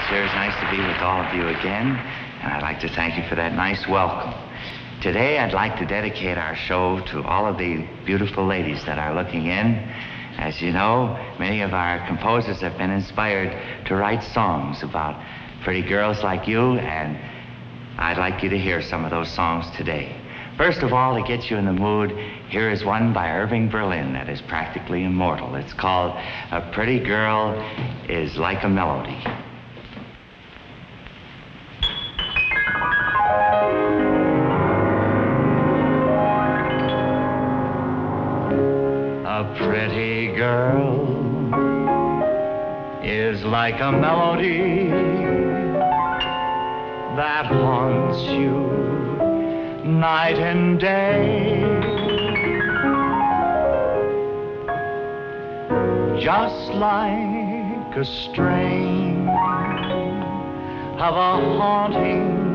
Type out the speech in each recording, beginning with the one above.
sure is nice to be with all of you again, and I'd like to thank you for that nice welcome. Today, I'd like to dedicate our show to all of the beautiful ladies that are looking in. As you know, many of our composers have been inspired to write songs about pretty girls like you, and I'd like you to hear some of those songs today. First of all, to get you in the mood, here is one by Irving Berlin that is practically immortal. It's called A Pretty Girl is Like a Melody. A pretty girl is like a melody that haunts you night and day, just like a strain of a haunting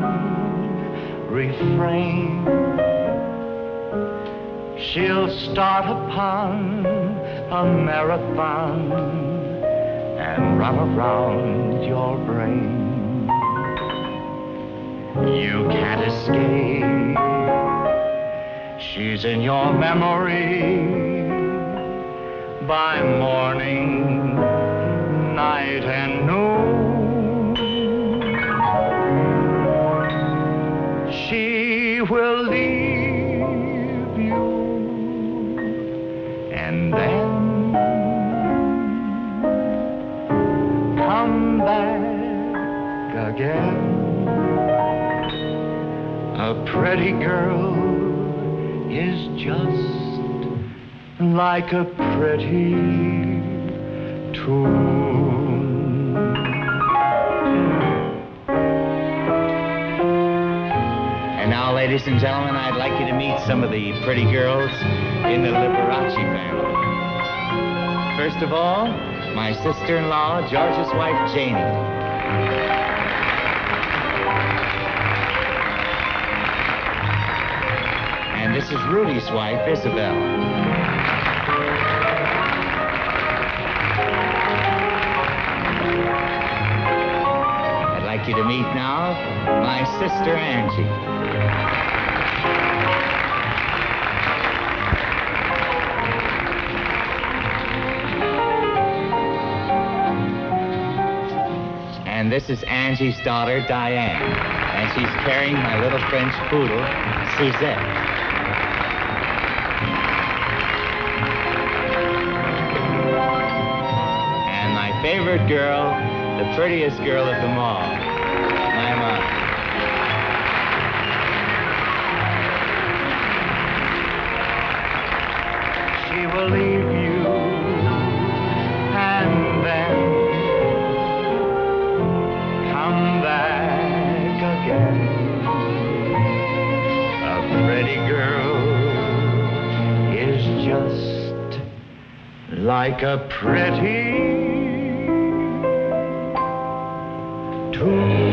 refrain. She'll start upon a marathon and run around your brain. You can't escape. She's in your memory by morning, night, and noon. She will leave you, and then come back again. A pretty girl is just like a pretty tune. And now, ladies and gentlemen, I'd like you to meet some of the pretty girls in the Liberace family. First of all, my sister-in-law, George's wife, Janie. And this is Rudy's wife, Isabel. I'd like you to meet now my sister, Angie. And this is Angie's daughter, Diane. And she's carrying my little French poodle, Suzette. Favorite girl, the prettiest girl of them all, my mom. She will leave you, and then come back again. A pretty girl is just like a pretty tune.